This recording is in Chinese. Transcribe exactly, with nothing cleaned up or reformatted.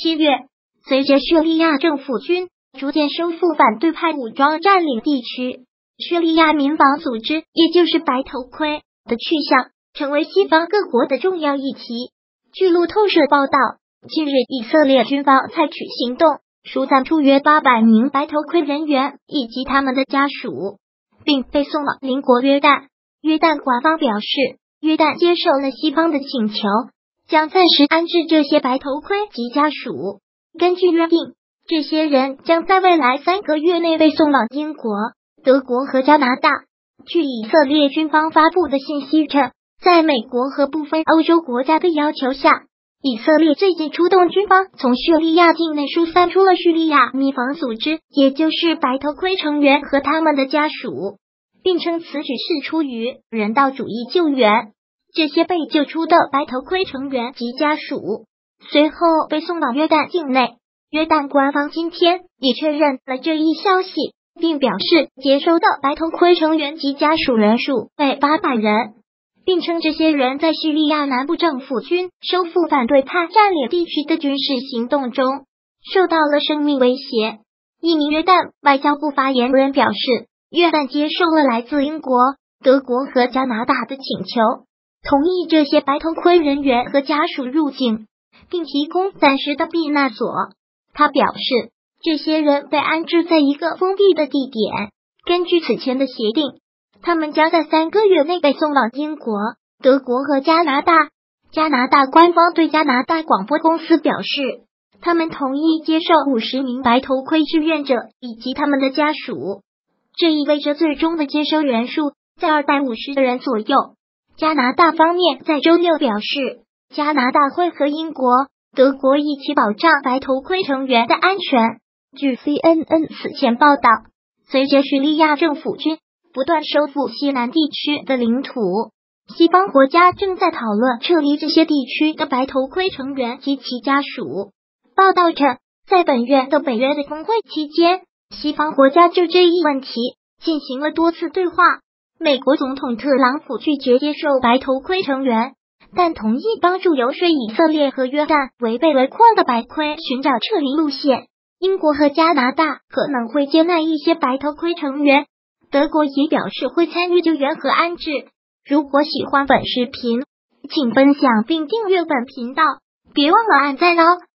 七月，随着叙利亚政府军逐渐收复反对派武装占领地区，叙利亚民防组织也就是白头盔的去向成为西方各国的重要议题。据路透社报道，近日以色列军方采取行动，疏散出约八百名白头盔人员以及他们的家属，并被送往邻国约旦。约旦官方表示，约旦接受了西方的请求，将暂时安置这些白头盔及家属。根据约定，这些人将在未来三个月内被送往英国、德国和加拿大。据以色列军方发布的信息称，在美国和部分欧洲国家的要求下，以色列最近出动军方从叙利亚境内疏散出了叙利亚民防组织，也就是白头盔成员和他们的家属，并称此举是出于人道主义救援。这些被救出的白头盔成员及家属随后被送到约旦境内。约旦官方今天也确认了这一消息，并表示接收的白头盔成员及家属人数为八百人，并称这些人在叙利亚南部政府军收复反对派占领地区的军事行动中受到了生命威胁。一名约旦外交部发言人表示，约旦接受了来自英国、德国和加拿大的请求，同意这些白头盔人员和家属入境，并提供暂时的避难所。他表示，这些人被安置在一个封闭的地点，根据此前的协定，他们将在三个月内被送往英国、德国和加拿大。加拿大官方对加拿大广播公司表示，他们同意接受五十名白头盔志愿者以及他们的家属，这意味着最终的接收人数在二百五十人左右。加拿大方面在周六表示，加拿大会和英国、德国一起保障白头盔成员的安全。据 C N N 此前报道，随着叙利亚政府军不断收复西南地区的领土，西方国家正在讨论撤离这些地区的白头盔成员及其家属。报道称，在本月的北约的峰会期间，西方国家就这一问题进行了多次对话。美国总统特朗普拒绝接受白头盔成员，但同意帮助游说以色列和约旦为被围困的白盔寻找撤离路线。英国和加拿大可能会接纳一些白头盔成员，德国也表示会参与救援和安置。如果喜欢本视频，请分享并订阅本频道，别忘了按赞哦。